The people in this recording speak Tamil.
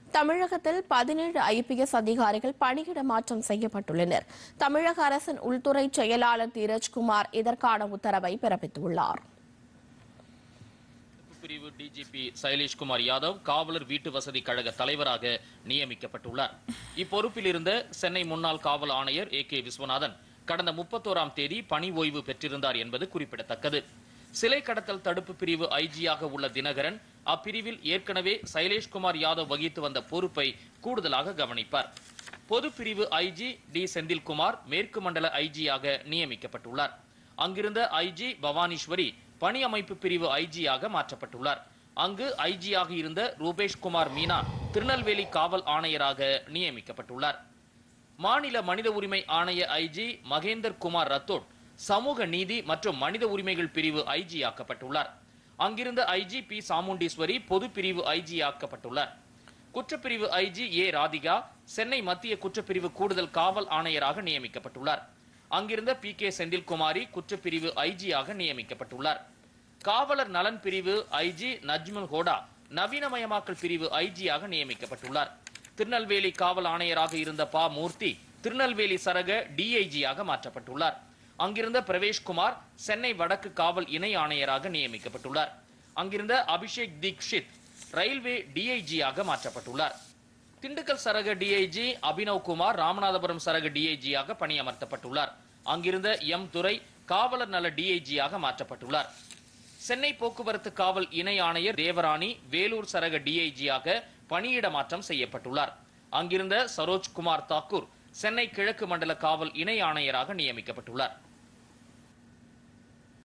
தமிழகத்தில் 17 ஐபிஎஸ் அதிகாரிகள் பணியிட மாற்றம் செய்யப்பட்டுள்ளனர். தமிழக அரசின் உள்துறை செயலாளர் தீரஜ்குமார் இதற்கான உத்தரவை பிறப்பித்துள்ளார். பிரிவு டிஜிபி சைலேஷ்குமார் யாதவ் காவலர் வீட்டு வசதி கழக தலைவராக நியமிக்கப்பட்டுள்ளார். இப்பொறுப்பில் இருந்த சென்னை முன்னாள் காவல் ஆணையர் ஏ.கே. விஸ்வநாதன் கடந்த 31ஆம் தேதி பணி ஓய்வு பெற்றிருந்தார் என்பது குறிப்பிடத்தக்கது. சிலை கடத்தல் தடுப்பு பிரிவு ஐஜியாக உள்ள தினகரன் அப்பிரிவில் ஏற்கனவே சைலேஷ்குமார் யாதவ் வகித்து வந்த பொறுப்பை கூடுதலாக கவனிப்பார். பொது பிரிவு ஐஜி டி செந்தில்குமார் மேற்கு மண்டல ஐஜியாக நியமிக்கப்பட்டுள்ளார். அங்கிருந்த ஐஜி பவானீஸ்வரி பணி அமைப்பு பிரிவு ஐஜியாக மாற்றப்பட்டுள்ளார். அங்கு ஐஜியாக இருந்த ரூபேஷ்குமார் மீனா திருநெல்வேலி காவல் ஆணையராக நியமிக்கப்பட்டுள்ளார். மாநில மனித உரிமை ஆணைய ஐஜி மகேந்தர் குமார் ரத்தோட் சமூக நீதி மற்றும் மனித உரிமைகள் பிரிவு ஐஜி ஆக்கப்பட்டுள்ளார். அங்கிருந்த ஐஜி பி சாமுண்டீஸ்வரி பொது பிரிவு ஐஜி ஆக்கப்பட்டுள்ளார். குற்றப்பிரிவு ஐஜி ஏ ராதிகா சென்னை மத்திய குற்றப்பிரிவு கூடுதல் காவல் ஆணையராக நியமிக்கப்பட்டுள்ளார். அங்கிருந்த பி கே செந்தில்குமாரி குற்றப்பிரிவு ஐஜியாக நியமிக்கப்பட்டுள்ளார். காவலர் நலன் பிரிவு ஐஜி நஜ்முல் ஹோடா நவீனமயமாக்கல் பிரிவு ஐஜியாக நியமிக்கப்பட்டுள்ளார். திருநெல்வேலி காவல் ஆணையராக இருந்த பா மூர்த்தி திருநெல்வேலி சரக டிஐஜியாக மாற்றப்பட்டுள்ளார். அங்கிருந்த பிரவேஷ்குமார் சென்னை வடக்கு காவல் இணை ஆணையராக நியமிக்கப்பட்டுள்ளார். அங்கிருந்த அபிஷேக் தீக்ஷித் ரயில்வே டிஐஜியாக மாற்றப்பட்டுள்ளார். திண்டுக்கல் சரக டிஐஜி அபினவ் குமார் ராமநாதபுரம் சரக டிஐஜியாக பணியமர்த்தப்பட்டுள்ளார். அங்கிருந்த எம் துரை காவலர் நல டிஐஜியாக மாற்றப்பட்டுள்ளார். சென்னை போக்குவரத்து காவல் இணை ஆணையர் தேவராணி வேலூர் சரக டிஐஜியாக பணியிட மாற்றம் செய்யப்பட்டுள்ளார். அங்கிருந்த சரோஜ்குமார் தாக்கூர் சென்னை கிழக்கு மண்டல காவல் இணை ஆணையராக நியமிக்கப்பட்டுள்ளார்.